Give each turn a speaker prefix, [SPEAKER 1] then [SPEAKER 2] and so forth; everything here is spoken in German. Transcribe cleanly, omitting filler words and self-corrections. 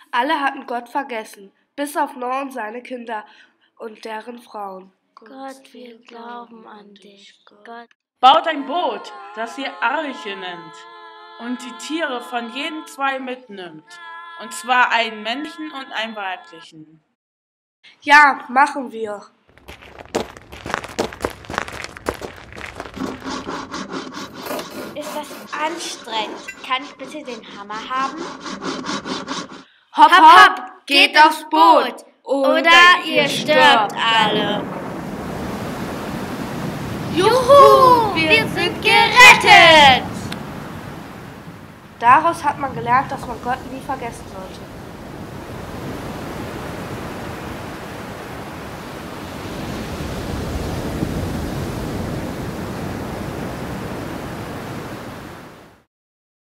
[SPEAKER 1] Alle hatten Gott vergessen, bis auf Noah und seine Kinder und deren Frauen.
[SPEAKER 2] Gott, wir glauben an dich, Gott.
[SPEAKER 3] Baut ein Boot, das ihr Arche nennt, und die Tiere von jedem zwei mitnimmt, und zwar einen männlichen und einen weiblichen.
[SPEAKER 1] Ja, machen wir.
[SPEAKER 2] Ist das anstrengend? Kann ich bitte den Hammer haben?
[SPEAKER 1] Hopp, hopp, geht aufs Boot,
[SPEAKER 2] oder ihr stirbt alle.
[SPEAKER 1] Juhu,
[SPEAKER 2] Wir sind gerettet!
[SPEAKER 1] Daraus hat man gelernt, dass man Gott nie vergessen sollte.